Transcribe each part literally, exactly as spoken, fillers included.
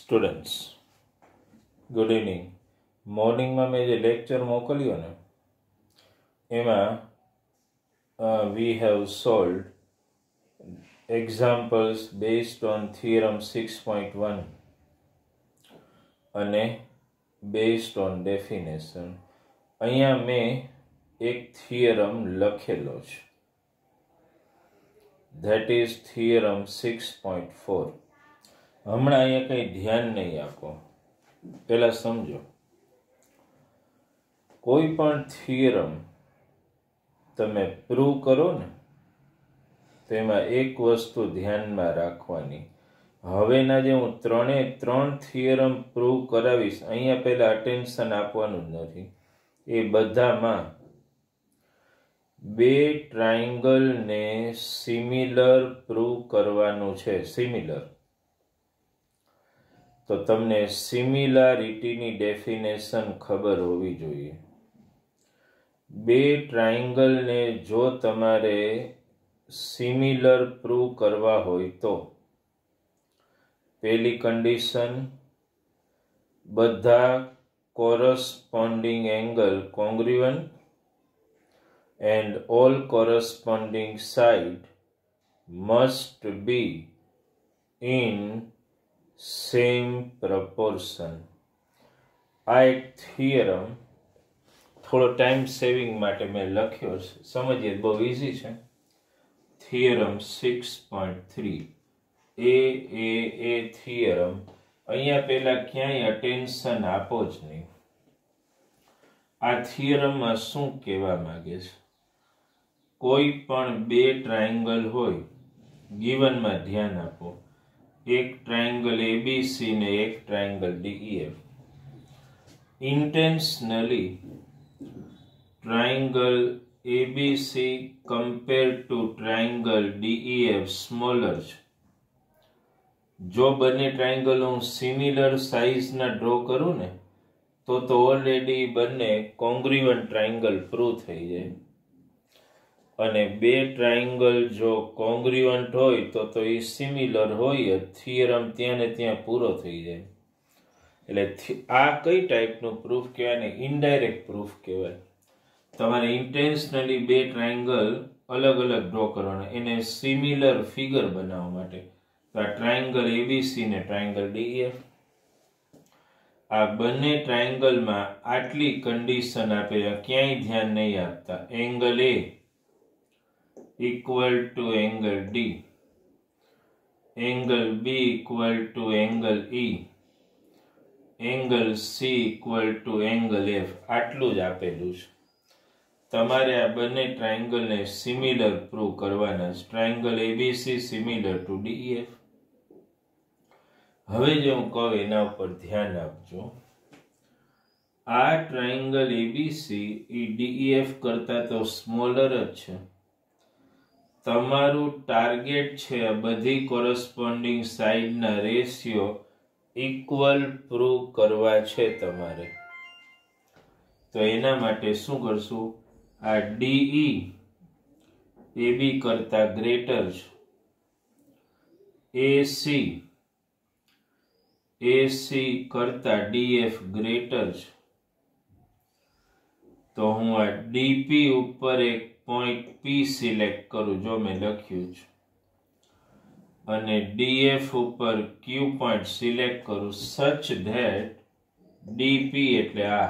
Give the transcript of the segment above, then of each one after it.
Students good evening. મોર્નિંગમાં મેં જે lecture મોકલ્યો ને એમાં we have solve examples based on theorem six point one અને બેઝડ ઓન ડેફિનેશન. અહીંયા મેં એક થિયરમ લખેલો છે, that is theorem six point four. હમણાં અહીંયા કંઈ ધ્યાન નહીં આપો, પહેલા સમજો. કોઈ પણ થિયરમ તમે પ્રૂવ કરો ને તો એમાં એક વસ્તુ ધ્યાનમાં રાખવાની. હવેના જે હું ત્રણે ત્રણ થિયરમ પ્રૂવ કરાવીશ, અહીંયા પહેલા અટેન્શન આપવાનું જ નથી. એ બધામાં બે ટ્રાયંગલને સિમિલર પ્રૂવ કરવાનું છે. સિમિલર તો તમને સિમિલારિટીની ડેફિનેશન ખબર હોવી જોઈએ. બે ટ્રાયંગલને જો તમારે સિમિલર પ્રૂવ કરવા હોય તો પહેલી કન્ડિશન, બધા corresponding angle congruent and all corresponding side must be in same proportion. આ એક થિયરમ થોડો ટાઈમ સેવિંગ માટે મેં લખ્યો છે, સમજીએ, બહુ ઇઝી છે. Theorem six point three A A A theorem. અહીંયા પહેલા ક્યાંય અટેન્શન આપો જ નહીં. આ થિયરમમાં શું કહેવા માંગે છે? કોઈ પણ બે ટ્રાયંગલ હોય, ગિવનમાં ધ્યાન આપો, એક ટ્રાયંગલ એબીસી ને એક triangle DEF. Intentionally triangle ABC compare to triangle DEF smaller છે. જો બંને ટ્રાયંગલ હું સિમિલર સાઇઝના ડ્રો કરું ને તો તો ઓલરેડી બંને કોંગ્રુઅન્ટ ટ્રાયંગલ પ્રૂવ થઈ જાય. અને બે ટ્રાયંગલ જો કોંગ્રુઅન્ટ હોય તો તો એ સિમિલર હોય, થિયરમ ત્યાં ને ત્યાં પૂરો થઈ જાય. એટલે આ કઈ ટાઈપનું પ્રૂફ કહેવાય ને? ઇનડાયરેક્ટ પ્રૂફ કહેવાય. તમારે ઇન્ટેન્શનલી બે ટ્રાયંગલ અલગ અલગ ડ્રો કરવાના, એને સિમિલર ફિગર બનાવવા માટે. તો આ ટ્રાયંગલ એબીસી ને ટ્રાયંગલ ડીઈએફ, આ બંને ટ્રાયંગલમાં આટલી કન્ડિશન આપે, ક્યાંય ધ્યાન નહીં આપતા. Angle A equal to angle D, angle B equal to angle E, angle C equal to angle F. આટલું જ આપેલું છે. તમારે આ બંને ટ્રાયંગલને સિમિલર પ્રૂવ કરવાના છે. Triangle ABC similar to DEF. હવે જે હું કહું એના ઉપર ધ્યાન આપજો. આ ટ્રાયંગલ એબીસી એ ડીઈએફ કરતા તો સ્મોલર જ છે. તમારું ટાર્ગેટ છે આ બધી કોરસ્પોન્ડિંગ સાઇડના રેશિયો ઇક્વલ પ્રૂવ કરવા છે તમારે. તો એના માટે શું કરશું? આ ડીઈ એબી કરતા ગ્રેટર છે, એસી એસી કરતા ડીએફ ગ્રેટર છે. તો હું આ ડીપી ઉપર એક પોઈન્ટ પી સિલેક્ટ કરું, જો મેં લખ્યું છે, અને ડીએફ ઉપર ક્યુ પોઈન્ટ સિલેક્ટ કરું, સચ ધેટ ડીપી એટલે આ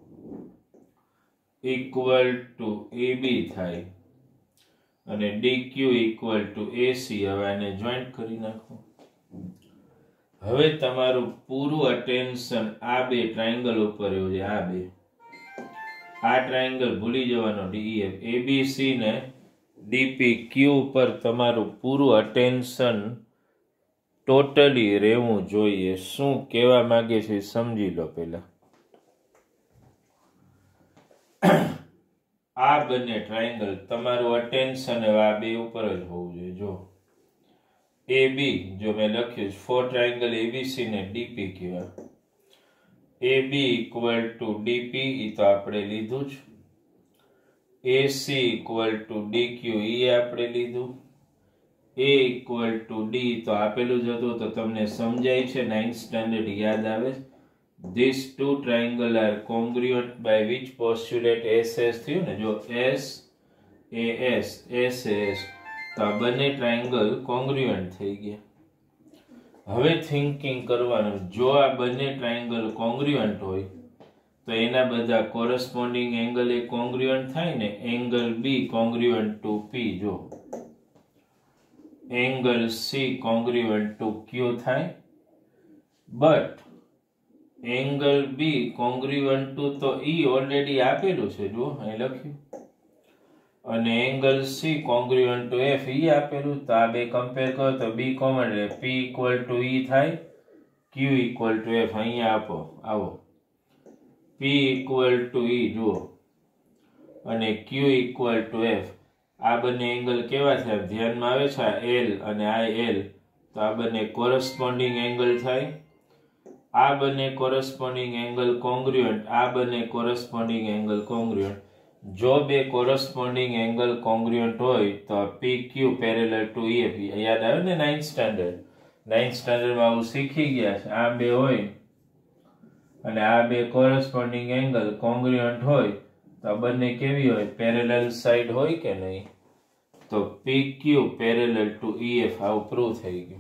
ઇક્વલ ટુ એબી થાય અને ડીક્યુ ઇક્વલ ટુ એસી. હવે આને જોઈન્ટ કરી નાખો. હવે તમારું પૂરું અટેન્શન આ બે ટ્રાયંગલ ઉપર એવું છે. આ બે આ ટ્રાયંગલ ભૂલી જવાનો, ડીઈએફ, એબીસી ને ડીપી ક્યુ ઉપર તમારું પૂરું અટેન્શન ટોટલી રહેવું જોઈએ. શું કહેવા માંગે છે સમજી લો પહેલા. આ બંને ટ્રાયંગલ તમારું અટેન્શન હવે આ બે ઉપર જ હોવું જોઈએ. જો એ બી, જો મેં લખ્યું છે ફોર ટ્રાયંગલ એબીસી ને ડીપી કહેવાય. A B equal to DP, એ તો આપણે લીધું જ. એસી ઇક્વલ ટુ ડીક્યુ, એ આપણે લીધું. a equal to d તો આપેલું જ હતું તો તમને સમજાય છે નાઇન્થ સ્ટાન્ડર્ડ યાદ આવે these two triangle are congruent by which postulate S S થયું ને જો S A S S A S તો આ બંને ટ્રાયંગલ કોંગ્રુઅન્ટ થઈ ગયા હવે થિંકિંગ કરવાનું જો આ બંને ટ્રાયંગલ કોંગ્રુઅન્ટ હોય તો એના બધા કોરસ્પોન્ડિંગ એંગલ એ કોંગ્રુઅન્ટ થાય ને angle B congruent to P જો angle C congruent to Q થાય but angle B congruent to તો E ઓલરેડી આપેલું છે જો અહીં લખ્યું અને angle C congruent to F E આપેલું તો આ બે કમ્પેર કરો તો B કોમન રહે P ઇક્વલ ટુ E થાય Q ઇક્વલ ટુ F અહીંયા આપો આવો P ઇક્વલ ટુ E જુઓ અને Q ઇક્વલ ટુ F આ બંને એંગલ કેવા છે ધ્યાનમાં આવે છે આ L અને આ L તો આ બંને કોરસ્પોન્ડિંગ એંગલ થાય આ બંને કોરસ્પોન્ડિંગ એંગલ કોંગ્રુઅન્ટ આ બંને કોરસ્પોન્ડિંગ એંગલ કોંગ્રુઅન્ટ જો બે કોરસ્પોન્ડિંગ એંગલ કોંગ્રુઅન્ટ હોય તો P Q parallel to E F યાદ આવે ને નાઇન્થ સ્ટાન્ડર્ડ નાઇન્થ સ્ટાન્ડર્ડમાં આવું શીખી ગયા છે આ બે હોય અને આ બે કોરસ્પોન્ડિંગ એંગલ કોંગ્રુઅન્ટ હોય તો આ બંને કેવી હોય પેરેલલ સાઈડ હોય કે નહીં તો P Q parallel to E F આવું પ્રૂવ થઈ ગયું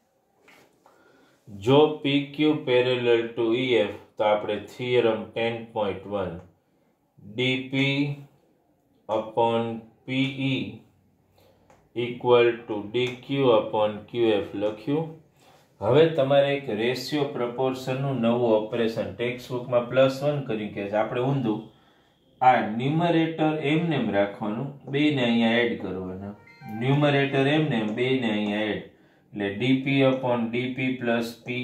જો P Q parallel to E F તો આપણે theorem ten point one D P upon P E equal to D Q upon Q F લખ્યું હવે તમારે એક રેશિયો પ્રપોર્શન નું નવું ઓપરેશન ટેક્સ્ટ બુકમાં પ્લસ વન કરી કે છે આપણે ઊંધું આ ન્યુમરેટર એમને એમ રાખવાનું બેને અહીંયા એડ કરવાના ન્યુમરેટર એમને એમ બેને અહીંયા એડ એટલે dp upon dp plus pe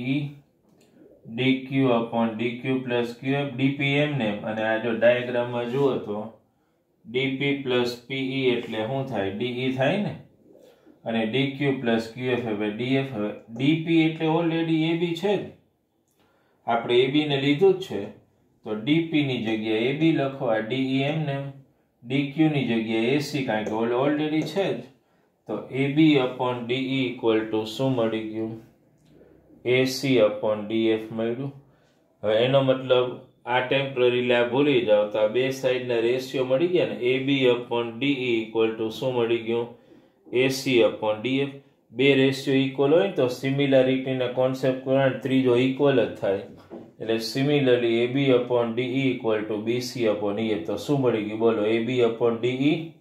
dq upon dq plus qf dp એમને એમ અને આ જો ડાયાગ્રામમાં જુઓ તો dp plus pe એટલે શું થાય de થાય ને અને dq plus qf હવે df હવે dp એટલે ઓલરેડી ab છે જ આપણે ab ને લીધું જ છે તો dp ની જગ્યાએ ab લખો આ de એમને dq ની જગ્યાએ ac કારણ કે ઓલરેડી છે જ તો ab upon de equal to શું મળી ગયું ac upon df મળ્યું હવે એનો મતલબ આ ટેમ્પરરી લા ભૂલી જાવ તો આ બે સાઈડના રેશિયો મળી ગયા ને ab upon de equal to શું મળી ગયું ac upon df બે રેશિયો ઇક્વલ હોય તો સિમિલારિટીના કોન્સેપ્ટ કરવાનો ત્રીજો ઇક્વલ જ થાય એટલે similarly ab upon de equal to bc upon ef તો શું મળી ગયું બોલો ab upon de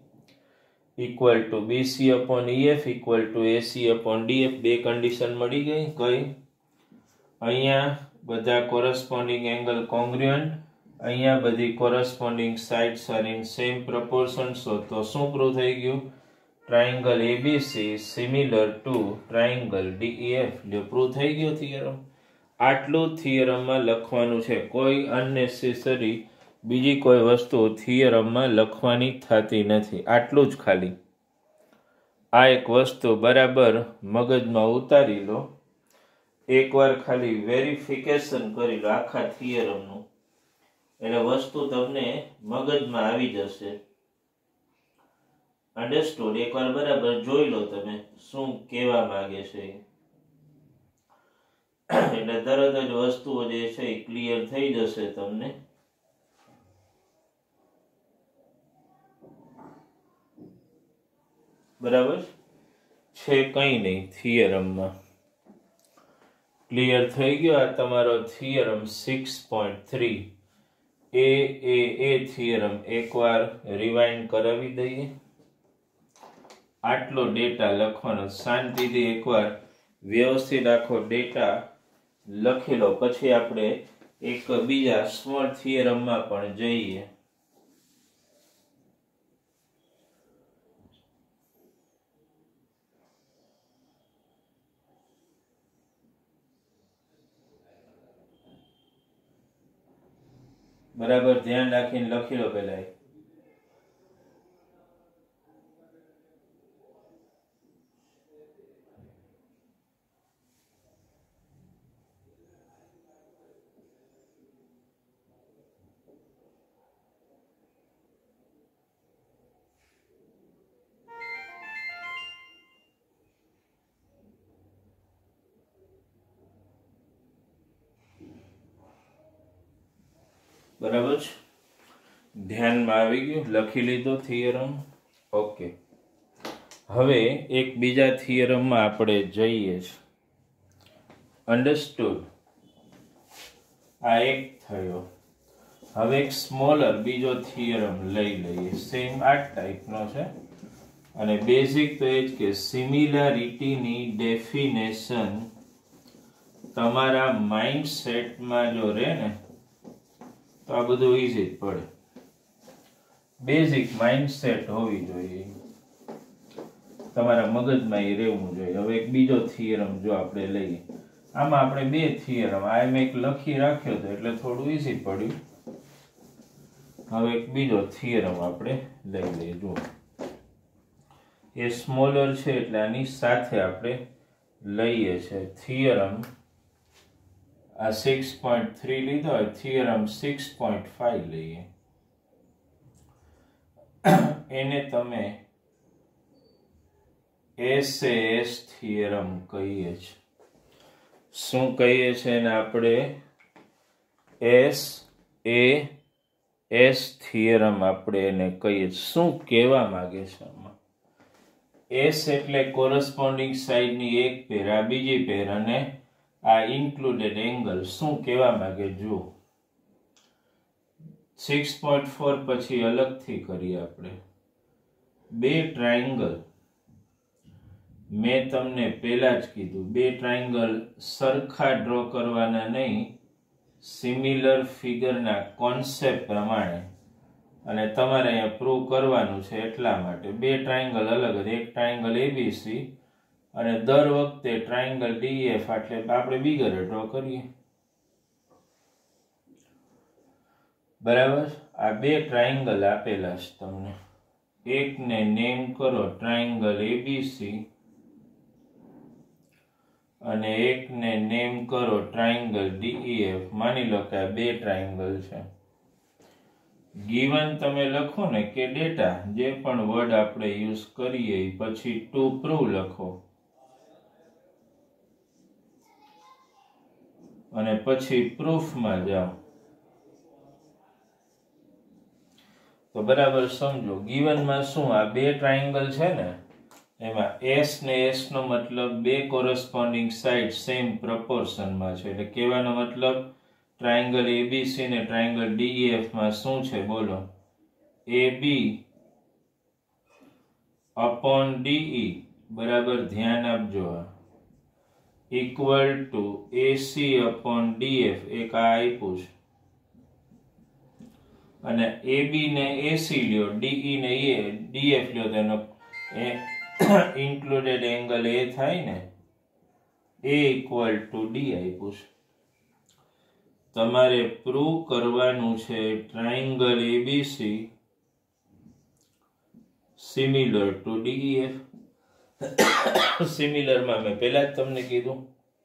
equal to bc upon ef equal to ac upon df બે કન્ડિશન મળી ગઈ કઈ અહીંયા બધા કોરસ્પોન્ડિંગ એંગલ કોંગ્રુઅન્ટ અહીંયા બધી corresponding sides are in same proportion so તો શું પ્રૂવ થઈ ગયું triangle abc similar to triangle def લ્યો પ્રૂવ થઈ ગયો થિયરમ આટલું થિયરમમાં લખવાનું છે કોઈ અનનેસેસરી બીજી કોઈ વસ્તુ થિયરમમાં લખવાની થતી નથી આટલું જ ખાલી આ એક વસ્તુ બરાબર મગજમાં ઉતારી લો એકવાર ખાલી વેરિફિકેશન કરી લો આખા થિયરમનું એટલે વસ્તુ તમને મગજમાં આવી જશે અંડરસ્ટુડ એકવાર બરાબર જોઈ લો તમે શું કહેવા માંગે છે એટલે તરત જ વસ્તુઓ જે છે એ ક્લિયર થઈ જશે તમને બરાબર છે કઈ નહીં થિયરમમાં ક્લિયર થઈ ગયો આ તમારો theorem six point three A A A theorem એકવાર રિવાઇન્ડ કરાવી દઈએ આટલો ડેટા લખવાનો શાંતિથી એકવાર વ્યવસ્થિત આખો ડેટા લખી લો પછી આપણે એક બીજા સ્મોલ થિયરમમાં પણ જઈએ બરાબર ધ્યાન રાખીને લખી લો પેલા બરાબર છે, ધ્યાનમાં આવી ગયું, લખી લીધો થિયરમ. ઓકે, હવે એક બીજા થિયરમમાં આપણે જઈએ છીએ. અન્ડરસ્ટુડ? આ એક થયો. હવે એક સ્મોલર બીજો થિયરમ લઈ લઈએ, સેમ આ ટાઈપનો છે અને બેઝિક તો એ જ કે સિમિલારિટીની ડેફિનેશન તમારા માઇન્ડસેટમાં જો રહે ને તો આ બધું ઈઝી જ પડે. બેઝિક માઇન્ડસેટ હોવી જોઈએ તમારા મગજમાં, એ રહેવું જોઈએ. હવે એક બીજો થિયરમ જો આપણે લઈએ, આમાં આપણે બે થિયરમ, આ મેં એક લખી રાખ્યો હતો એટલે થોડું ઈઝી પડ્યું. હવે એક બીજો થિયરમ આપણે લઈ લઈએ. જુઓ, એ સ્મોલર છે એટલે આની સાથે આપણે લઈએ છે થિયરમ. આ સિક્સ પોઈન્ટ થ્રી લીધો હોય, થિયરમ સિક્સ પોઈન્ટ ફાઈવ લઈએ. એને તમે એસ એ એસ થિયરમ કહીએ છીએ. શું કહીએ છીએ એને આપણે? એસ એ એસ થિયરમ આપણે એને કહીએ. શું કહેવા માંગે છે આમાં? એસ એટલે કોરસ્પોન્ડિંગ સાઈડની એક પેર, આ બીજી પેર, અને આ ઇન્ક્લુડેડ એંગલ. શું કહેવા માંગે જુઓ. સિક્સ પોઈન્ટ ફોર પછી અલગથી કરીએ આપણે. બે ટ્રાયંગલ, મેં તમને પહેલા જ કીધું, બે ટ્રાયંગલ સરખા ડ્રો કરવાના નહીં, સિમિલર ફિગરના કોન્સેપ્ટ પ્રમાણે, અને તમારે અહીંયા પ્રૂવ કરવાનું છે એટલા માટે. બે ટ્રાયંગલ અલગ જ, એક ટ્રાયંગલ એબીસી અને દર વખતે ટ્રાયંગલ ડીએફ, એટલે આપણે બિગર ડ્રો કરીએ. બરાબર? આ બે ટ્રાયંગલ આપેલા છે તમને. એકને નેમ કરો ટ્રાયંગલ એબીસી અને એકને નેમ કરો ટ્રાયંગલ ડીઈએફ. માની લો કે આ બે ટ્રાયંગલ છે. ગીવન તમે લખો ને કે ડેટા, જે પણ વર્ડ આપણે યુઝ કરીએ, પછી ટુ પ્રૂવ લખો અને પછી પ્રૂફમાં જાઓ. તો બરાબર સમજો. ગીવનમાં શું, આ બે ટ્રાયંગલ છે ને, એમાં એસ ને એસ નો મતલબ બે કોરસ્પોન્ડિંગ સાઇડ સેમ પ્રપોર્શનમાં છે. એટલે કહેવાનો મતલબ ટ્રાયંગલ એબીસી ને ટ્રાયંગલ ડીઈએફ માં શું છે બોલો? AB upon DE. બરાબર ધ્યાન આપજો. આ equal to AC upon DF. એક આ આપ્યું છે અને એબી ને એસી લ્યો, ડીઈ ને એ ડીએફ લ્યો, તેનો ઇન્ક્લુડેડ એંગલ એ થાય ને, એ ઇક્વલ ટુ ડી આપ્યું છે. તમારે પ્રૂવ કરવાનું છે triangle ABC similar to DEF. સિમિલરમાં મેં પહેલા જ તમને કીધું,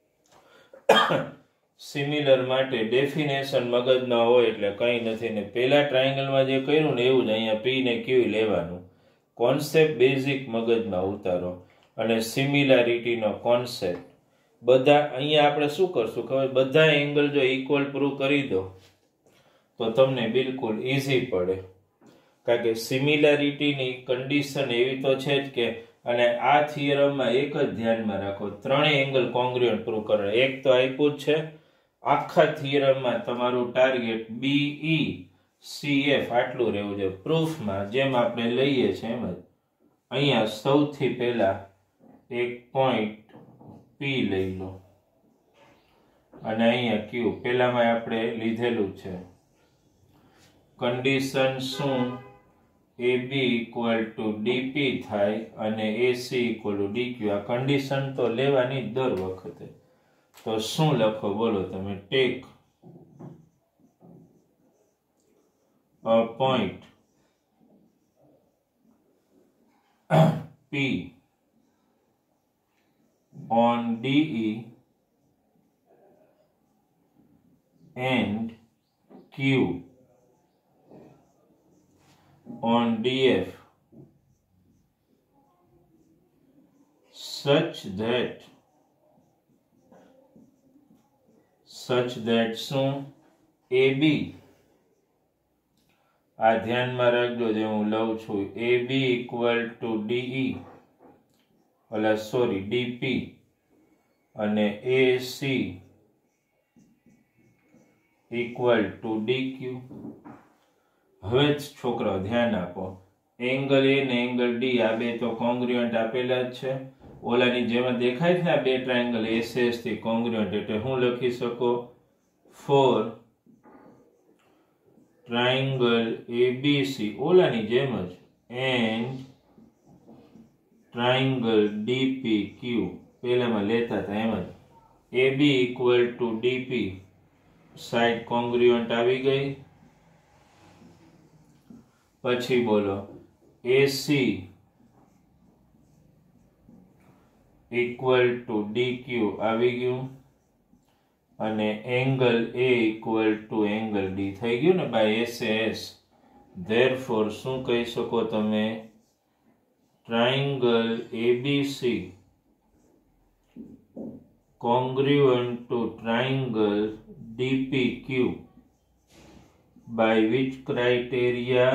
સિમિલર માટે ડેફિનેશન મગજમાં હોય એટલે કંઈ નથી. ને પહેલા ટ્રાયંગલમાં જે કર્યું ને એવું જ અહીંયા પી ને ક્યુ લેવાનું. કોન્સેપ્ટ બેઝિક મગજમાં ઉતારો અને સિમિલારિટીનો કોન્સેપ્ટ બધા અહીંયા આપણે શું કરશું ખબર? બધા એંગલ જો ઇક્વલ પ્રૂવ કરી દો તો તમને બિલકુલ ઈઝી પડે. કારણ કે સિમિલારિટીની કન્ડિશન એવી તો છે જ કે, અને આ થિયરમમાં એક જ ધ્યાનમાં રાખો, ત્રણેય એંગલ કોંગ્રુઅન્ટ પ્રૂવ કરે. એક તો આપ્યું જ છે. આખા થિયરમમાં તમારું ટાર્ગેટ બીઈ સીએફ આટલું રહેવું જોઈએ. પ્રૂફમાં જેમ આપણે લઈએ છીએ એમ જ અહીંયા સૌથી પહેલા એક પોઈન્ટ પી લઈ લો અને અહીંયા ક્યુ પહેલામાં આપણે લીધેલું છે. કન્ડિશન શું? એબી ઇક્વલ ટુ ડીપી થાય અને એસી ઇક્વલ ટુ ડીક્યુ. આ કન્ડિશન તો લેવાની દર વખતે. તો શું લખો બોલો તમે? Take a point P on D E and Q on D F such that such that શું A B આ ધ્યાનમાં રાખજો જે હું લઉં છું A B equal to DE એટલે સોરી ડીપી અને A C equal to DQ. હવે છોકરાઓ ધ્યાન આપો, એંગલ એ ને એંગલ ડી આ બે તો કોંગ્રુઅન્ટ આપેલા જ છે. ઓલાની જેમાં દેખાય છે ને આ બે ટ્રાયેંગલ એસએસ થી કોંગ્રુઅન્ટ એટલે હું લખી શકો ફોર ટ્રાયેંગલ એબીસી ઓલાની જેમ જ એન્ડ ટ્રાયેંગલ ડીપીક્યુ પહેલામાં લેતા હતા એમ જ AB equal to DP side congruent આવી ગઈ. પછી બોલો એસી ઇક્વલ ટુ ડીક્યુ આવી ગયું અને angle A equal to angle D થઈ ગયું ને બાય એસએસ. ધેરફોર શું કહી શકો તમે triangle ABC congruent to triangle D P Q by which criteria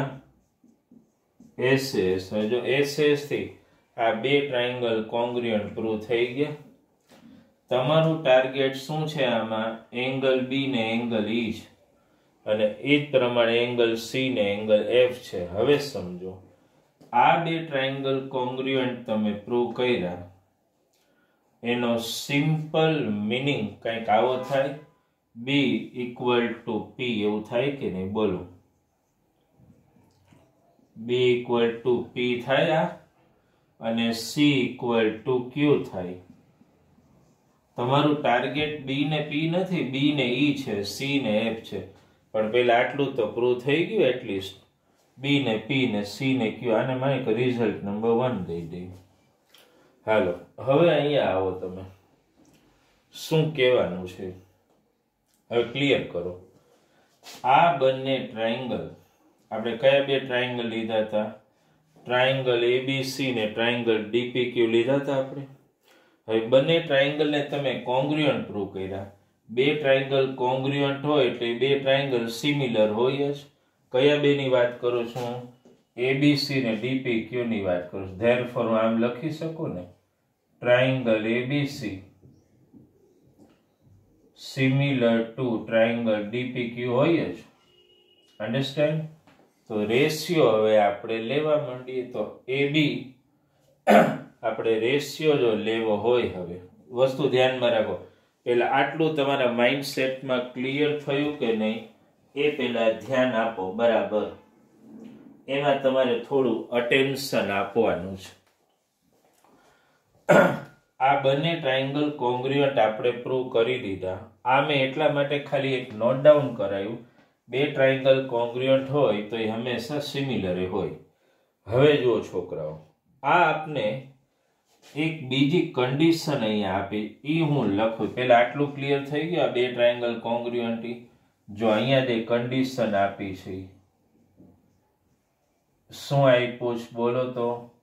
S S. જો S S થી આ બે ટ્રાયેંગલ કોંગ્રુઅન્ટ પ્રૂવ થઈ ગયા. તમારું ટાર્ગેટ શું છે આમાં એંગલ બી ને એંગલ ઈ છે અને એ જ પ્રમાણે એંગલ સી ને એંગલ એફ છે. હવે સમજો આ બે ટ્રાયેંગલ કોંગ્રુઅન્ટ તમે પ્રૂવ કર્યા એનો સિમ્પલ મીનિંગ કંઈક આવો થાય બી ઇક્વલ ટુ પી એવું થાય કે નહીં બોલો બી ઇક્વલ ટુ પી થાય અને સી ઇક્વલ ટુ ક્યુ થાય. તમારું ટાર્ગેટ બી ને પી નથી બી ને ઈ છે સી ને એફ છે પણ પેલા આટલું તો પ્રૂવ થઈ ગયું એટલીસ્ટ બી ને પી ને સી ને ક્યુ. આને મને એક રિઝલ્ટ નંબર વન દઈ દઈએ. હાલો હવે અહીંયા આવો તમે શું કહેવાનું છે હવે ક્લિયર કરો. આ બંને ટ્રાયેંગલ આપણે કયા બે ટ્રાયેંગલ લીધા હતા ટ્રાયેંગલ એબીસી ને ટ્રાયેંગલ ડીપીક્યુ લીધા હતા આપણે. હવે બંને ટ્રાયેંગલ ને તમે કોંગ્રુઅન્ટ પ્રૂવ કર્યા. બે ટ્રાયેંગલ કોંગ્રુઅન્ટ હોય એટલે બે ટ્રાયેંગલ સિમિલર હોય જ. કયા બે ની વાત કરું છું એબીસી ને ડીપીક્યુ ની વાત કરું છું. ધેરફોર હું આમ લખી શકું ને triangle A B C similar to triangle D P Q હોય જ. અંડરસ્ટેન્ડ? તો રેશિયો હવે આપણે લેવા માંડીએ તો A B આપણે રેશિયો જો લેવો હોય હવે વસ્તુ ધ્યાનમાં રાખો પેલા આટલું તમારા માઇન્ડસેટમાં ક્લિયર થયું કે નહીં એ પેલા ધ્યાન આપો બરાબર. એમાં તમારે થોડું અટેન્શન આપવાનું છે. આ બંને ટ્રાયેંગલ કોંગ્રુઅન્ટ આપણે પ્રૂવ કરી દીધા. આ મેં એટલા માટે ખાલી એક નોટ ડાઉન કરાયું બે ટ્રાયેંગલ કોંગ્રુઅન્ટ હોય તો એ હંમેશા સિમિલર હોય. હવે જુઓ છોકરાઓ આ આપને એક બીજી કન્ડિશન અહીંયા આપી ઈ હું લખું પેલા આટલું ક્લિયર થઈ ગયું. આ બે ટ્રાયેંગલ કોંગ્રુઅન્ટ જો અહીંયા જે કન્ડિશન આપી છે શું આપ્યું છે બોલો તો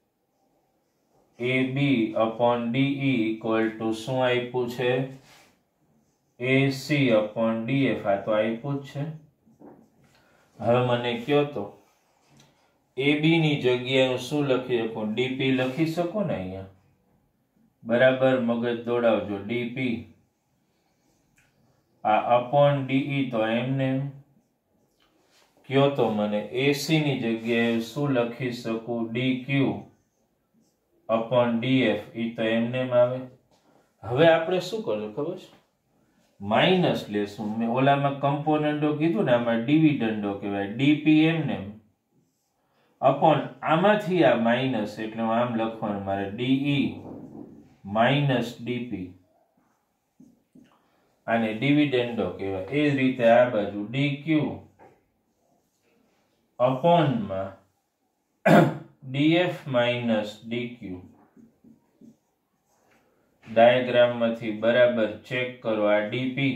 A B upon D E equal to શું આપ્યું છે A C upon D F. આ તો આપ્યું જ છે. હવે મને કયો તો A B ની જગ્યાએ હું શું લખી શકું D P લખી શકું ને અહીંયા બરાબર મગજ દોડાવજો. D P આ upon D E તો એમને કયો તો મને A C ની જગ્યાએ શું લખી શકું D Q upon D F ઈ તો એમને આવે. હવે આપણે શું કરવું ખબર છે માઇનસ લેશું. મેં ઓલામાં કમ્પોનન્ટો કીધું ને આમાં ડિવિડન્ડો કહેવાય ડીપી એમને અપોન આમાંથી આ માઇનસ એટલે આમ લખવાનું મારે ડીઈ માઇનસ ડીપી આને ડિવિડન્ડો કહેવાય. એ જ રીતે આ બાજુ ડીક્યુ અપોનમાં ડીએફ માઇનસ ડીક્યુ. ડાયાગ્રામમાંથી બરાબર ચેક કરો. આ ડીપી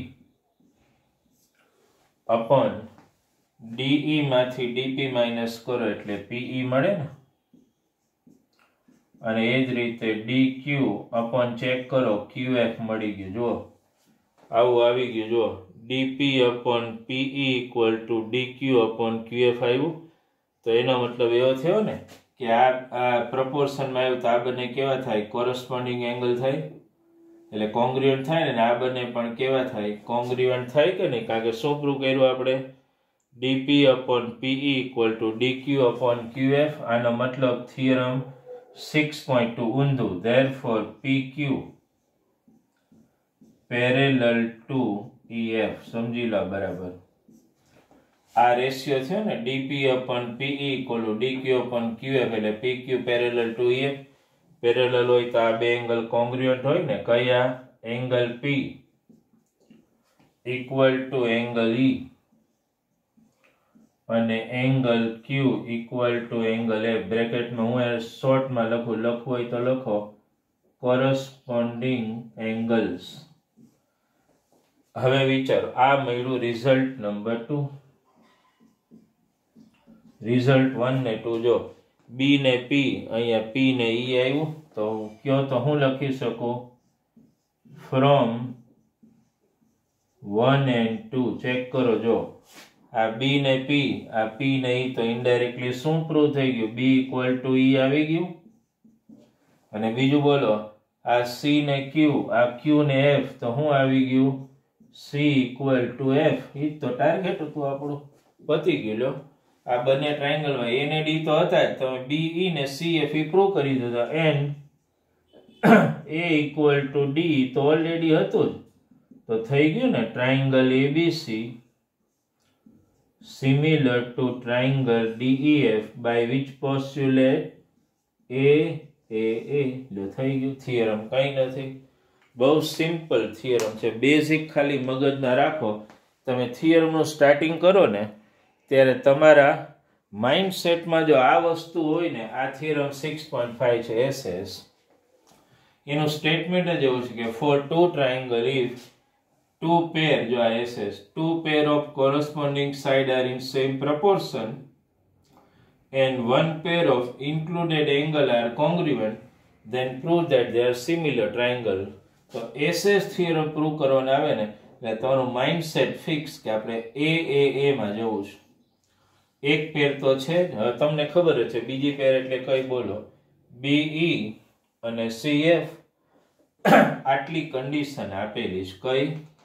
અપોન ડીઈ માંથી ડીપી માઇનસ કરો એટલે પીઈ મળે ને અને એ જ રીતે ડીક્યુ અપોન ચેક કરો ક્યુએફ મળી ગયું. જુઓ આવું આવી ગયું. જુઓ DP upon PE equal to DQ upon QF આવ્યું. તો એનો મતલબ એવો થયો ને કે આ આ પ્રપોર્શનમાં આવ્યું તો આ બંને કેવા થાય? કોરસ્પોન્ડિંગ એંગલ થાય, એટલે કોંગ્રુઅન્ટ થાય ને આ બંને પણ કેવા થાય? કોંગ્રુઅન્ટ થાય કે નહીં? કારણ કે શું પ્રૂવ કર્યું આપણે? DP upon PE equal to DQ upon QF. આનો મતલબ થિયરમ સિક્સ પોઈન્ટ ટુ ઊંધું. Therefore PQ parallel to EF. સમજી લો બરાબર. આ રેશિયો થયો ને DP upon PE equal to DQ upon QF, એટલે PQ parallel to EF. Parallel હોય તો આ બે એંગલ કોંગ્રુઅન્ટ હોય ને. કયા? Angle P equal to angle E અને angle Q equal to angle F. બ્રેકેટમાં હું શોર્ટમાં લખું, લખવું હોય તો લખો કોરસ્પોન્ડિંગ એંગલ્સ. હવે વિચારો, આ મળ્યું result number two. Result one ને ટુ જો બી ને પી, અહીંયા પી ને ઈ આવ્યું તો કયો તો હું લખી શકું from one and two. Check કરો, જો આ બી ને પી, આ પી ને ઈ, તો ઇનડાયરેક્ટલી શું પ્રૂવ થઈ ગયું? બી ઇક્વલ ટુ ઈ આવી ગયું. અને બીજું બોલો, આ સી ને ક્યુ, આ ક્યુ ને એફ, તો શું આવી ગયું? C equal to F. એ તો ટાર્ગેટ હતું આપણું, પતી ગયું. લો આ બંને ટ્રાયંગલમાં એ ને ડી તો હતા જ, તમે બી ઈ ને સી એફ ઈ પ્રૂવ કરી દીધા. And A equal to D તો ઓલરેડી હતું જ, તો થઈ ગયું ને triangle ABC similar to triangle D E F by which postulate A A A. જો થઈ ગયું. થિયરમ કઈ નથી, બહુ સિમ્પલ થિયરમ છે. બેઝિક ખાલી મગજમાં રાખો. તમે થિયરમનું સ્ટાર્ટિંગ કરો ને ત્યારે તમારા માઇન્ડસેટમાં જો આ વસ્તુ હોય ને, આ થિયરમ સિક્સ પોઈન્ટ ફાઈવ છે એસએસ, એનું સ્ટેટમેન્ટ જ એવું છે કે for two triangle if two pair, जो S S, two pair of corresponding side are in same proportion and one pair of included angle are congruent, then prove that they are similar triangle. તો S S theorem prove કરવાનો આવે ને એટલે તમારું mindset fix કે આપણે A A A માં જવું છે. એક પેર તો છે જ, હવે તમને ખબર જ છે. બીજી પેર એટલે કઈ બોલો? B E અને C F. આટલી કન્ડિશન આપેલી છે. કઈ?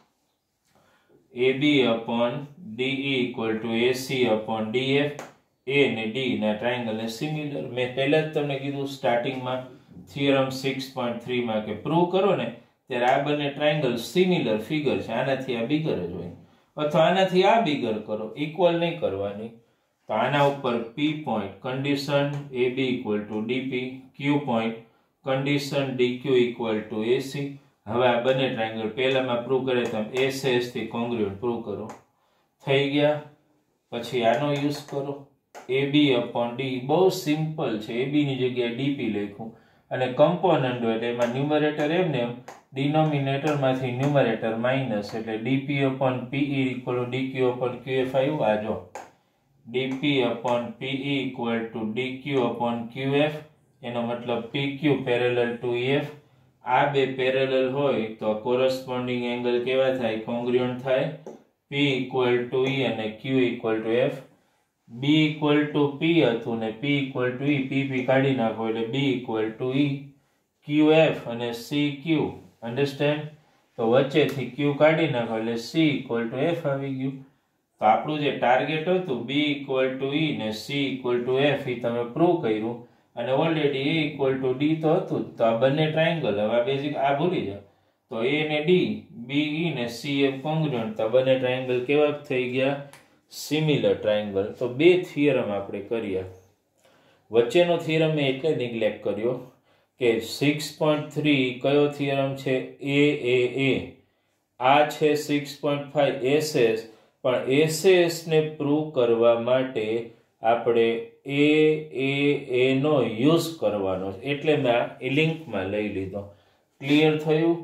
A B upon D E equal to A C upon D F. A ને D ના ટ્રાયંગલ ને સિમિલર. મેં પહેલા જ તમને કીધું સ્ટાર્ટિંગમાં થિયરમ સિક્સ પોઈન્ટ થ્રી માં કે પ્રૂવ કરો ને ત્યારે આ બંને ટ્રાયંગલ સિમિલર ફિગર છે. આનાથી આ બિગર જ હોય, અથવા આનાથી આ બિગર કરો, ઇક્વલ નહીં કરવાની. તો આના ઉપર P point condition A B equal to D P, Q point condition D Q equal to A C. હવે આ બંને ટ્રાયંગલ પહેલામાં પ્રૂવ કરે તમે એસ એસ થી કોંગ્રુઅન્ટ પ્રૂવ કરો. થઈ ગયા. પછી આનો યુઝ કરો A B upon D. બહુ સિમ્પલ છે. A B ની જગ્યાએ D P લખ્યું અને કમ્પોનન્ટ હોય એટલે એમાં ન્યુમરેટર એમ ને એમ, ડિનોમિનેટર માંથી ન્યુમરેટર માઇનસ, એટલે D P upon P E equal to D Q upon Q F આવ્યું. આ જો D P upon P E equal to D Q upon Q F. એનો મતલબ P Q parallel to E F. આ બે parallel હોય તો corresponding angle કેવા થાય? કોંગ્રુઅન્ટ થાય. P ઇક્વલ ટુ E અને Q equal to F. B equal to P હતું ને P equal to E, P P કાઢી નાખો એટલે B equal to E. Q F અને C Q, અન્ડરસ્ટેન્ડ? તો વચ્ચેથી Q કાઢી નાખો એટલે C ઇક્વલ ટુ F આવી ગયું. તો આપણું જે ટાર્ગેટ હતું B ઇક્વલ ટુ E ને C ઇક્વલ ટુ F એ તમે પ્રૂવ કર્યું. અને already A equal to D તો હતું જ. તો આ બંને ટ્રાયંગલ, હવે બેઝિક આ ભૂલી જાઓ, તો A ને D, B E ને C F કોંગ્રુઅન્ટ. તો બંને ટ્રાયંગલ કેવા થઈ ગયા? Similar triangle. તો બે થિયરમ આપણે કર્યા. વચ્ચેનો થિયરમ મેં એટલે નિગ્લેક્ટ કર્યો કે સિક્સ પોઈન્ટ થ્રી કયો થિયરમ છે? A A A. આ છે six point five S S. પણ એસ એસ ને પ્રૂવ કરવા માટે આપણે A A A નો યુઝ કરવાનો છે, એટલે મેં આ લિંકમાં લઈ લીધો. ક્લિયર થયું?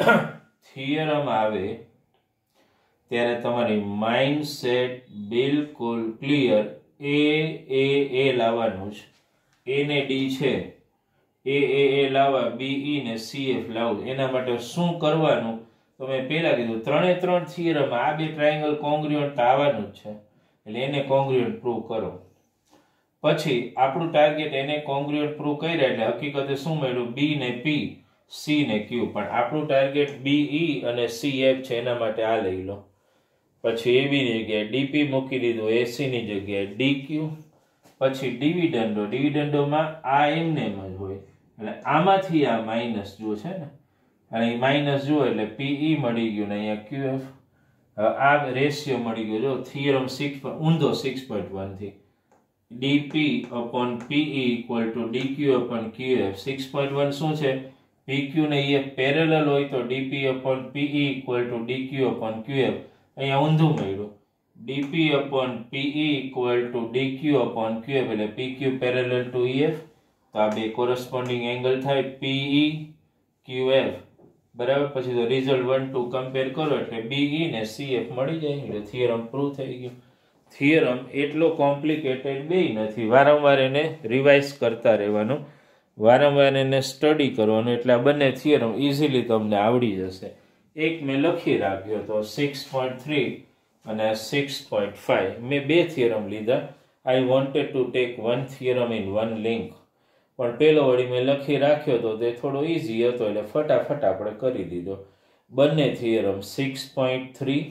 થિયરમ આવે ત્યારે તમારી માઇન્ડસેટ બિલકુલ ક્લિયર. A A A લાવવાનું છે. A ને D છે, A A A લાવવા, B E ને C F લાવવું. એના માટે શું કરવાનું? તો મેં પહેલા કીધું ત્રણે ત્રણ થિયરમ આ બે ટ્રાયંગલ કોંગ્રુઅન્ટ આવવાનું જ છે, એટલે એને કોંગ્રુઅન્ટ પ્રૂવ કરો. પછી આપણું ટાર્ગેટ એને કોંગ્રુઅન્ટ પ્રૂવ કર્યા એટલે હકીકતે શું મળ્યું? બી ને પી, સી ને ક્યુ. પણ આપણું ટાર્ગેટ બીઈ અને સી એફ છે, એના માટે આ લઈ લો. પછી એબી ની જગ્યાએ ડીપી મૂકી દીધું, એસી ની જગ્યાએ ડીક્યુ. પછી ડિવિડન્ડો, ડિવિડન્ડોમાં આ એમને એમ જ હોય એટલે આમાંથી આ માઇનસ જુઓ છે ને, અને એ માઇનસ જુઓ એટલે પીઈ મળી ગયું ને અહીંયા ક્યુએફ. આ રેશિયો મળી ગયો જો થિયરમ સિક્સ ઊંધો સિક્સ પોઈન્ટ વન થી DP upon PE equal to DQ upon QF. Six point one શું છે? પીક્યુ ને એ પેરેલલ હોય તો DP upon PE equal to DQ upon QF. અહીંયા ઊંધું મળ્યું, DP upon PE equal to DQ upon QF એટલે પીક્યુ પેરેલલ ટુ ઈએફ. તો આ બે કોરસ્પોન્ડિંગ એંગલ થાય પીઈ ક્યુએફ બરાબર. પછી તો રિઝલ્ટ વન ટુ કમ્પેર કરો એટલે બીઈ ને સીએફ મળી જાય એટલે થિયરમ પ્રૂવ થઈ ગયું. થિયરમ એટલો કોમ્પ્લિકેટેડ બે નથી, વારંવાર એને રિવાઇઝ કરતા રહેવાનું, વારંવાર એને સ્ટડી કરવાનું એટલે આ બંને થિયરમ ઇઝીલી તમને આવડી જશે. એક મેં લખી રાખ્યો તો સિક્સ પોઈન્ટ થ્રી અને સિક્સ પોઈન્ટ ફાઈવ મેં બે થિયરમ લીધા. I wanted to take one theorem in one link, પણ પેલો વળી મેં લખી રાખ્યો તો તે થોડો ઇઝી હતો એટલે ફટાફટ આપણે કરી દીધો. બંને theorem six point three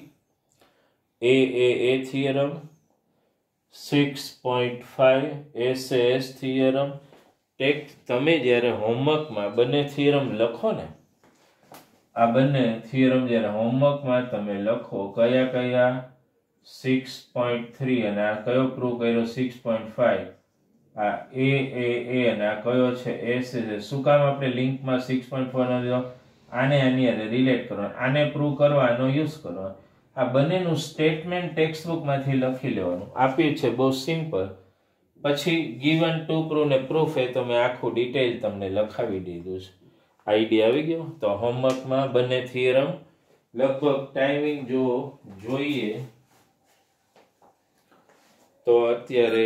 A A A theorem, six point five S S theorem. Take તમે જ્યારે હોમવર્કમાં બંને થિયરમ લખો ને, આ બંને થિયરમ જ્યારે હોમવર્કમાં તમે લખો કયા કયા સિક્સ પોઈન્ટ થ્રી અને આ કયો પ્રૂવ કર્યો સિક્સ પોઈન્ટ ફાઈવ, આ એ એ એ અને આ કયો છે એસ એસ. શું કામ આપણે લિંકમાં સિક્સ પોઈન્ટ ફોર નો લીધો? આને આની હારે રિલેટ કરવા, આને પ્રૂવ કરવા આનો યુઝ કરવા. આ બંનેનું સ્ટેટમેન્ટ ટેક્સ્ટબુકમાંથી લખી લેવાનું, આપ્યું છે બહુ સિમ્પલ. પછી ગીવન ટુ પ્રૂવ ને પ્રૂફ એ તમે આખું ડિટેલ તમને લખાવી દીધું છે. આઈડિયા આવી ગયો? તો હોમવર્કમાં બંને થિયરમ લગભગ ટાઈમિંગ જો જોઈએ તો અત્યારે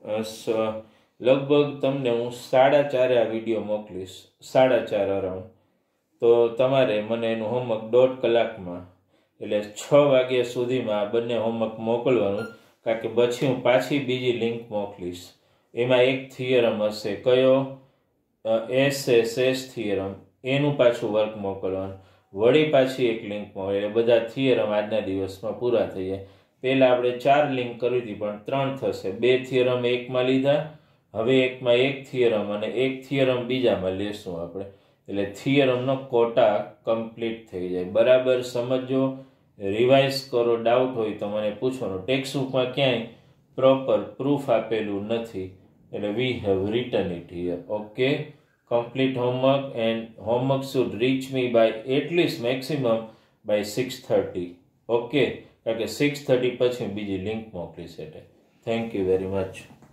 લગભગ તમને હું સાડા ચારે આ વિડીયો મોકલીશ, સાડા ચાર અરાઉન્ડ. તો તમારે મને એનું હોમવર્ક દોઢ કલાકમાં એટલે છ વાગ્યા સુધીમાં આ બંને હોમવર્ક મોકલવાનું, કારણ કે પછી હું પાછી બીજી લિંક મોકલીશ. એમાં એક થિયરમ હશે કયો? એસ એસ એસ થિયરમ, એનું પાછું વર્ક મોકલવાનું. વળી પાછી એક લિંક મોકલે એટલે બધા થિયરમ આજના દિવસમાં પૂરા થઈ જાય. પહેલાં આપણે ચાર લિંક કરી હતી પણ ત્રણ થશે. બે થિયરમ એકમાં લીધા, હવે એકમાં એક થિયરમ અને એક થિયરમ બીજામાં લેશું આપણે, એટલે થિયરમનો કોટા કમ્પ્લીટ થઈ જાય. બરાબર સમજો, રિવાઇઝ કરો. ડાઉટ હોય તો મને પૂછવાનું. ટેક્સ્ટબુકમાં ક્યાંય પ્રોપર પ્રૂફ આપેલું નથી એટલે we have written it here. Okay, complete homework and homework should reach me by at least maximum by six thirty. Okay, કારણ કે સિક્સ થર્ટી પછી બીજી લિંક મોકલી છે. Thank you very much.